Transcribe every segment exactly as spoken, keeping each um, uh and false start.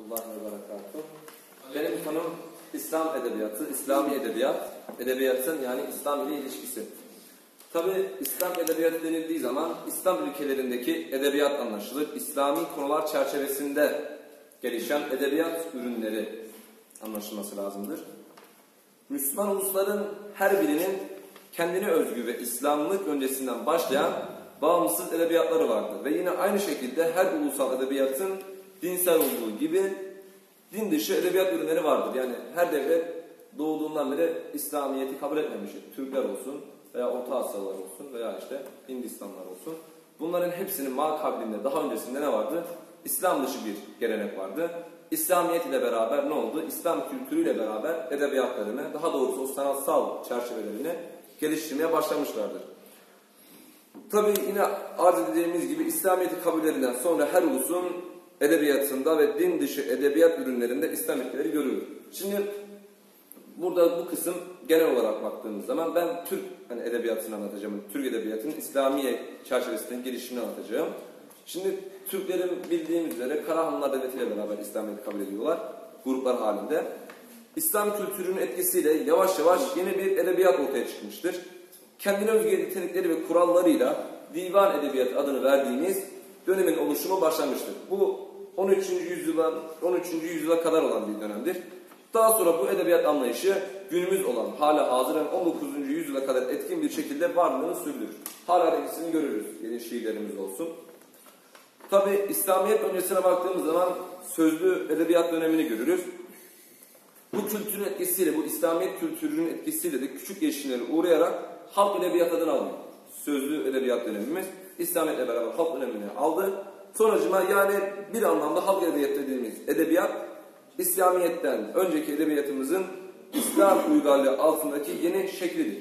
rahmetullahi ve berekatuhu. Benim konum İslam edebiyatı, İslami edebiyat, edebiyatın yani İslam ile ilişkisi. Tabi İslam edebiyatı denildiği zaman İslam ülkelerindeki edebiyat anlaşılır. İslami konular çerçevesinde gelişen edebiyat ürünleri anlaşılması lazımdır. Müslüman ulusların her birinin kendine özgü ve İslamlık öncesinden başlayan bağımsız edebiyatları vardır. Ve yine aynı şekilde her ulusal edebiyatın dinsel olduğu gibi din dışı edebiyat ürünleri vardır. Yani her devlet doğduğundan beri İslamiyet'i kabul etmemiştir. Türkler olsun veya Orta Asyalılar olsun veya işte Hindistanlar olsun. Bunların hepsinin makablinde daha öncesinde ne vardı? İslam dışı bir gelenek vardı. İslamiyet ile beraber ne oldu? İslam kültürüyle beraber edebiyatlarını, daha doğrusu o sanatsal çerçevelerini geliştirmeye başlamışlardır. Tabii yine arz edeceğimiz gibi İslamiyet'i kabullerinden sonra her ulusun edebiyatında ve din dışı edebiyat ürünlerinde İslam ülkeleri görülür. Şimdi burada bu kısım genel olarak baktığımız zaman ben Türk hani edebiyatını anlatacağım. Türk edebiyatının İslamiye çerçevesinde gelişimini anlatacağım. Şimdi Türklerin bildiğimiz üzere Karahanlılar Devleti'yle beraber İslamiyet'i kabul ediyorlar. Gruplar halinde. İslam kültürünün etkisiyle yavaş yavaş yeni bir edebiyat ortaya çıkmıştır. Kendine özgü nitelikleri ve kurallarıyla divan edebiyatı adını verdiğimiz dönemin oluşumu başlamıştır. Bu on üçüncü yüzyıla on üçüncü yüzyıla kadar olan bir dönemdir. Daha sonra bu edebiyat anlayışı günümüz olan hala hazıran on dokuzuncu yüzyıla kadar etkin bir şekilde varlığını sürdürür. Hala etkisini görürüz. Yeni şiirlerimiz olsun. Tabi İslamiyet öncesine baktığımız zaman sözlü edebiyat dönemini görürüz. Bu kültürün etkisiyle, bu İslamiyet kültürünün etkisiyle de küçük değişimlere uğrayarak halk edebiyat adını alıyor. Sözlü edebiyat dönemimiz İslamiyet'le beraber halk dönemini aldı. Sonucuma yani bir anlamda halk edebiyat dediğimiz edebiyat İslamiyet'ten önceki edebiyatımızın İslam uygarlığı altındaki yeni şeklidir.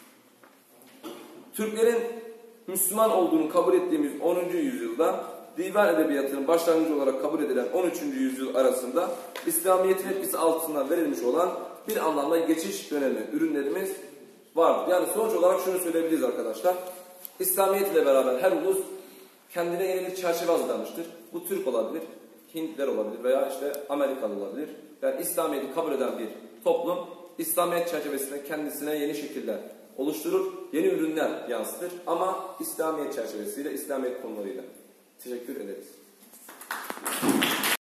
Türklerin Müslüman olduğunu kabul ettiğimiz onuncu yüzyılda divan edebiyatının başlangıcı olarak kabul edilen on üçüncü yüzyıl arasında İslamiyet'in etkisi altına verilmiş olan bir anlamda geçiş dönemi ürünlerimiz vardır. Yani sonuç olarak şunu söyleyebiliriz arkadaşlar. İslamiyet ile beraber her ulus kendine yeni bir çerçeve hazırlamıştır. Bu Türk olabilir, Hintliler olabilir veya işte Amerikalı olabilir. Yani İslamiyet'i kabul eden bir toplum İslamiyet çerçevesinde kendisine yeni şekiller oluşturur, yeni ürünler yansıtır ama İslamiyet çerçevesiyle, İslamiyet konularıyla. Teşekkür ederiz.